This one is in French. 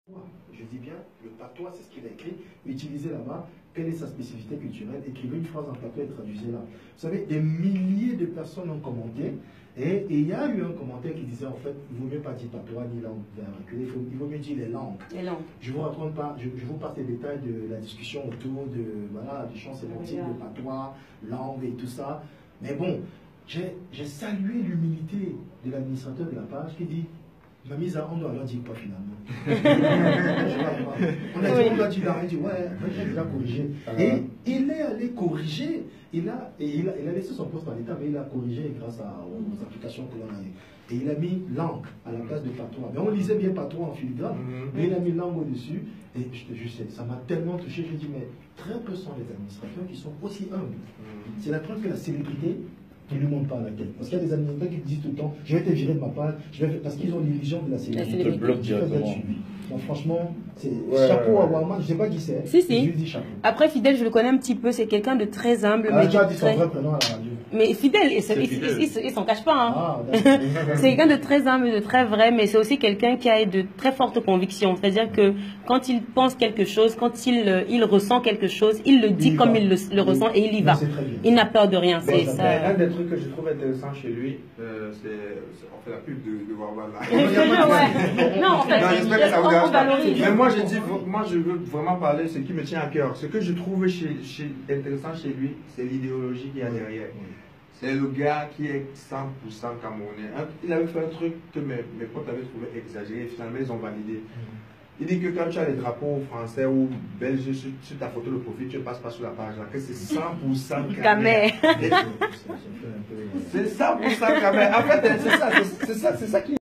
Je dis bien, le patois, c'est ce qu'il a écrit, utilisez là-bas, quelle est sa spécificité culturelle, écrivez une phrase en patois et traduisez-la. Vous savez, des milliers de personnes ont commenté, et il y a eu un commentaire qui disait, en fait, il ne vaut mieux pas dire patois ni langue vernaculée, il vaut mieux dire les langues. Les langues. Je vous raconte pas, je vous passe les détails de la discussion autour de, voilà, du champ sémantique, de patois, langue et tout ça. Mais bon, j'ai salué l'humilité de l'administrateur de la page qui dit, Mamisa, on doit leur dire quoi finalement? On a dit, on doit dire, il dit, ouais, j'ai déjà corrigé. Et il est allé corriger, il a laissé son poste en l'état, mais il a corrigé grâce aux applications que l'on a eues. Et il a mis langue à la place de patois. Mais on lisait bien patois en filigrane, mais il a mis langue au-dessus. Et je sais, ça m'a tellement touché, je dis, mais très peu sont les administrateurs qui sont aussi humbles. C'est la preuve que la célébrité qui ne lui monte pas à la tête. Parce qu'il y a des administrateurs qui disent tout le temps, je vais te virer de ma page, parce qu'ils ont l'illusion de la célébrité. Ils te bloquent directement. Donc franchement, chapeau à Warman, je ne sais pas qui c'est. Si. Je lui dis chapeau. Après, Fidèle, je le connais un petit peu, c'est quelqu'un de très humble. Ah, tu as dit son vrai prénom à la radio. Mais Fidèle, il s'en cache pas. Hein. Ah, c'est quelqu'un de très humble, de très vrai, mais c'est aussi quelqu'un qui a de très fortes convictions. C'est-à-dire que quand il pense quelque chose, quand il ressent quelque chose, il le dit comme il le ressent et il y va. Il n'a peur de rien. C'est ça. Un des trucs que je trouve intéressant chez lui, on fait la pub de Warman là. Non, en fait, on valorise. Mais moi, je veux vraiment parler de ce qui me tient à cœur. Ce que je trouve intéressant chez lui, c'est l'idéologie qu'il y a derrière. C'est le gars qui est 100% camerounais. Il avait fait un truc que mes potes avaient trouvé exagéré. Finalement, ils ont validé. Il dit que quand tu as les drapeaux français ou belges sur ta photo de profil, tu ne passes pas sur la page là, que c'est 100% Camer. C'est 100% Camer. En fait, c'est ça qui